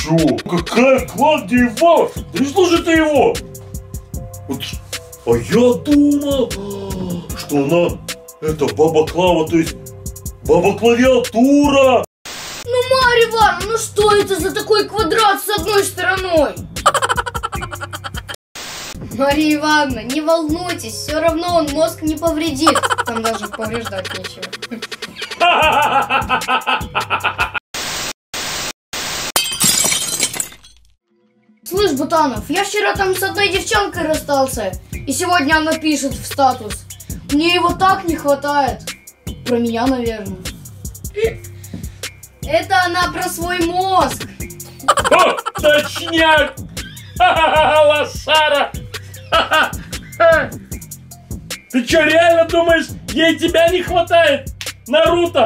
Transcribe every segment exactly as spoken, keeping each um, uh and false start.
чё? Какая Клавдия Ивановна? Да не слушай ты его! Вот, а я думал, что она, это баба Клава, то есть баба Клавиатура! Ну, Марья Ивановна, ну что это за такой квадрат с одной стороной? Марья Ивановна, не волнуйтесь, все равно он мозг не повредит. Там даже повреждать нечего. Слышь, Бутанов, я вчера там с одной девчонкой расстался. И сегодня она пишет в статус: мне его так не хватает. Про меня, наверное. Это она про свой мозг. О, точняк! Лошара! Ты что, реально думаешь, ей тебя не хватает? Наруто!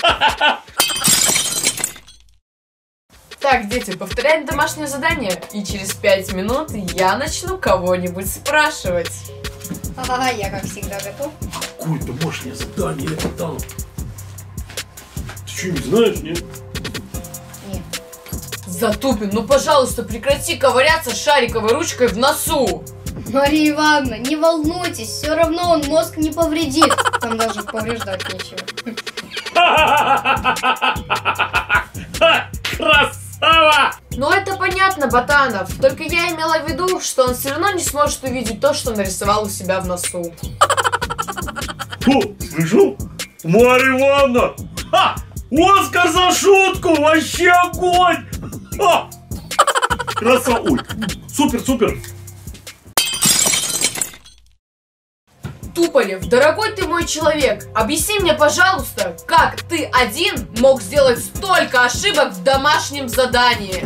Так, дети, повторяем домашнее задание, и через пять минут я начну кого-нибудь спрашивать. Ага, я как всегда готов. Какое домашнее задание, Бутанов? Ты что, не знаешь, нет? Нет. Затупин, ну пожалуйста, прекрати ковыряться шариковой ручкой в носу. Марья Ивановна, не волнуйтесь, все равно он мозг не повредит. Там даже повреждать нечего. Красава! Ну это понятно, Ботанов, только я имела в виду, что он все равно не сможет увидеть то, что нарисовал у себя в носу. О, слышал? Марья Ивановна! Ха! Оскар за шутку! Вообще огонь! Ха! Красава! Ой, супер, супер! Туполев, дорогой ты мой человек, объясни мне, пожалуйста, как ты один мог сделать столько ошибок в домашнем задании?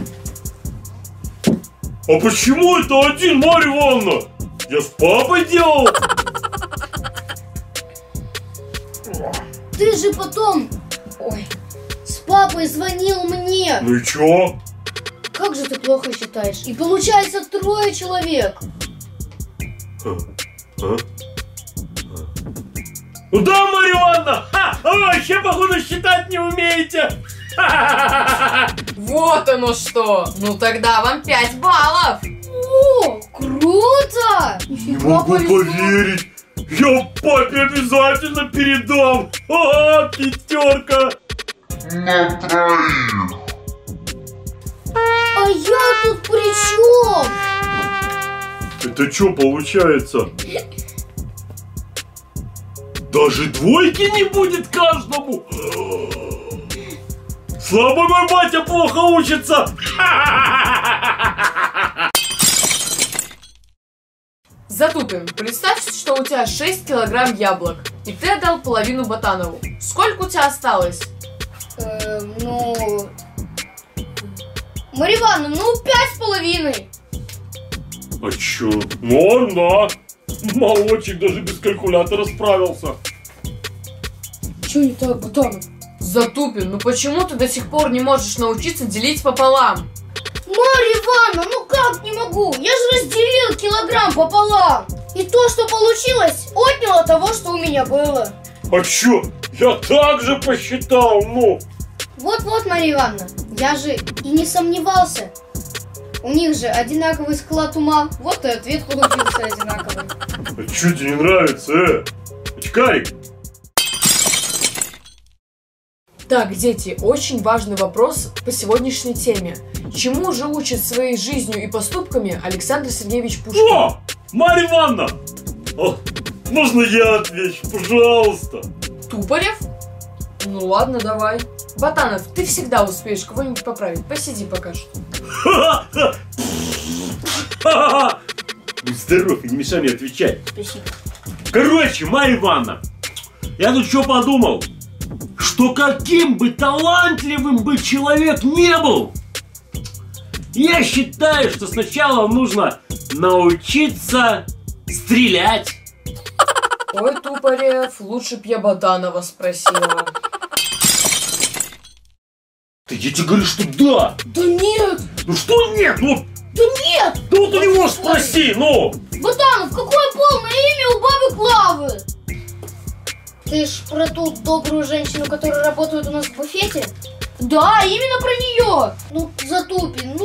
А почему это один, Марья Ивановна? Я с папой делал! Ты же потом, ой, с папой звонил мне. Ну и чё? Как же ты плохо считаешь? И получается трое человек. А? А? Ну да, Марья Ивановна! Ха! А вы вообще, походу, считать не умеете! Вот оно что! Ну тогда вам пять баллов! О, круто! Не могу поверить! Я папе обязательно передам! А, пятерка! На троих. А я тут при чем? Это что получается? Даже двойки не будет каждому! Слабый мой батя плохо учится! Затупин, представь, что у тебя шесть килограмм яблок, и ты отдал половину Ботанову. Сколько у тебя осталось? Эм, ну... Марья Ивановна, ну пять с половиной. А чё? Норм, да. Молодчик даже без калькулятора справился. Чё не так, Ботанов? Затупин, ну почему ты до сих пор не можешь научиться делить пополам? Марья Ивановна, ну как не могу? Я же разделил килограмм пополам. И то, что получилось, отняло того, что у меня было. А чё? Я так же посчитал, ну. Вот-вот, Марья Ивановна, я же и не сомневался. У них же одинаковый склад ума. Вот и ответ получился одинаковый. А чё тебе не нравится, э? Очкарик? Так, дети, очень важный вопрос по сегодняшней теме. Чему же учит своей жизнью и поступками Александр Сергеевич Пушкин? О! Марья Ивановна! О, можно я отвечу, пожалуйста? Туполев? Ну ладно, давай. Ботанов, ты всегда успеешь кого-нибудь поправить. Посиди пока что. Будь здоров и не мешай мне отвечать. Спасибо. Короче, Марья Ивановна, я тут что подумал, что каким бы талантливым бы человек не был, я считаю, что сначала нужно научиться стрелять. Ой, Туполев, лучше б я Ботанова спросила. Ты, я тебе говорю, что да. Да нет! Ну что нет? Ну, Да нет! да вот у него спроси, ну. Ботанов, какое полное имя у бабы Клавы? Ты ж про ту добрую женщину, которая работает у нас в буфете? Да, именно про нее. Ну, Затупин,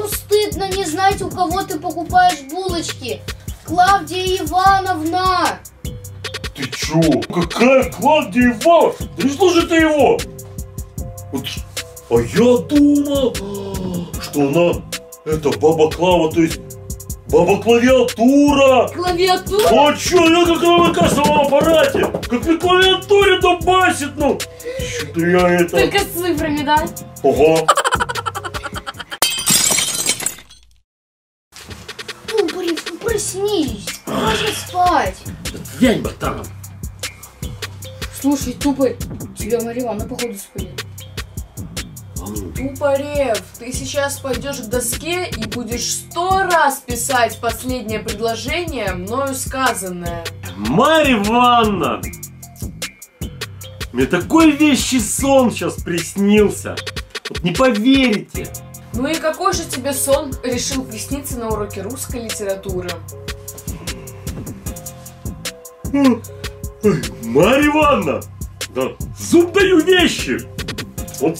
знать, у кого ты покупаешь булочки. Клавдия Ивановна! Ты чё? Какая Клавдия Ивановна? Да не слушай ты его! Вот, а я думал, что она, это баба Клава, то есть баба клавиатура! Клавиатура? А чё, я как на ВК самом аппарате! Как на клавиатуре дубасит, ну! Что-то я это... Только с цифрами, да? Ага. Тупорев, ну проснись! Можно спать! Янь, Ботанов! Слушай, Тупорев, тебя Марья Ивановна походу спалит. Тупорев, ты сейчас пойдешь к доске и будешь сто раз писать последнее предложение, мною сказанное. Марья Ивановна! Мне такой вещий сон сейчас приснился. Вот не поверите. Ну и какой же тебе сон решил присниться на уроке русской литературы? Ой, Марья Ивановна! Да, зуб даю вещи! Вот,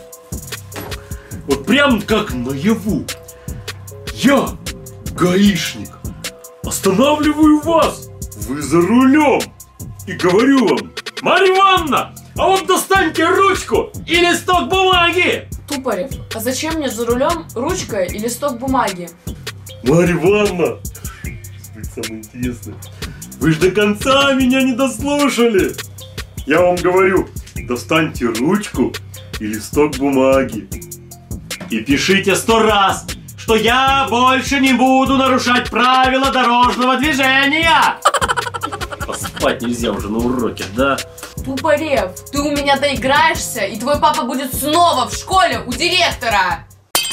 вот прям как наяву. Я, гаишник, останавливаю вас, вы за рулем, и говорю вам: Марья Ивановна, а вот достаньте ручку и листок бумаги! Тупорев, а зачем мне за рулем ручка и листок бумаги? Марья Ивановна, самое интересное, вы же до конца меня не дослушали. Я вам говорю, достаньте ручку и листок бумаги. И пишите сто раз, что я больше не буду нарушать правила дорожного движения. Поспать нельзя уже на уроке, да? Тупорев, ты у меня доиграешься, и твой папа будет снова в школе у директора.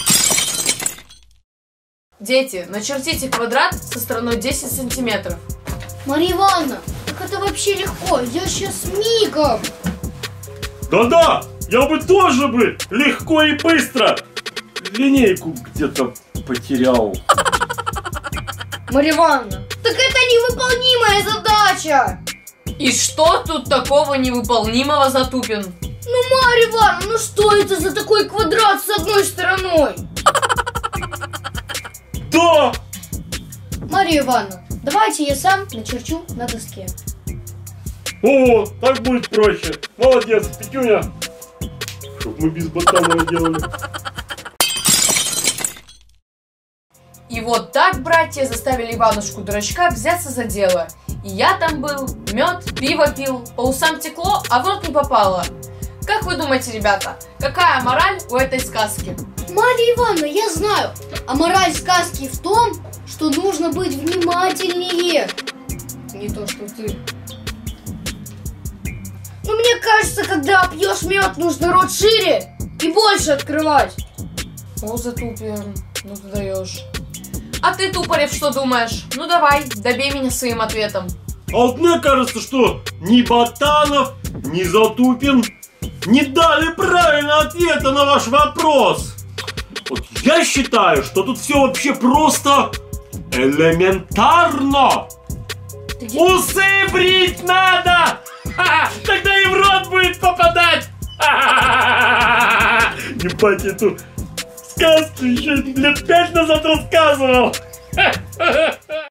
Дети, начертите квадрат со стороной десять сантиметров. Марья Ивановна, так это вообще легко, я сейчас мигом. Да-да, я бы тоже бы легко и быстро линейку где-то потерял. Марья Ивановна, так это невыполнимая задача. И что тут такого невыполнимого, Затупин? Ну, Марья Ивановна, ну что это за такой квадрат с одной стороной? Да! Марья Ивановна, давайте я сам начерчу на доске. О, так будет проще. Молодец, Петюня. Чтоб мы без Ботанова делали. И вот так братья заставили Иванушку-дурачка взяться за дело. И я там был, мед, пиво пил, по усам текло, а в рот не попало. Как вы думаете, ребята, какая мораль у этой сказки? Марья Ивановна, я знаю. А мораль сказки в том, что нужно быть внимательнее. Не то, что ты. Но мне кажется, когда пьешь мед, нужно рот шире и больше открывать. О, Затупин, ну ты даешь. А ты, Тупорев, что думаешь? Ну давай, добей меня своим ответом. А вот мне кажется, что ни Ботанов, ни Затупин не дали правильного ответа на ваш вопрос. Вот я считаю, что тут все вообще просто элементарно. Усы брить надо! Ха-ха, тогда и в рот будет попадать! Ха-ха-ха-ха-ха! Ебать, эту сказку еще лет пять назад рассказывал!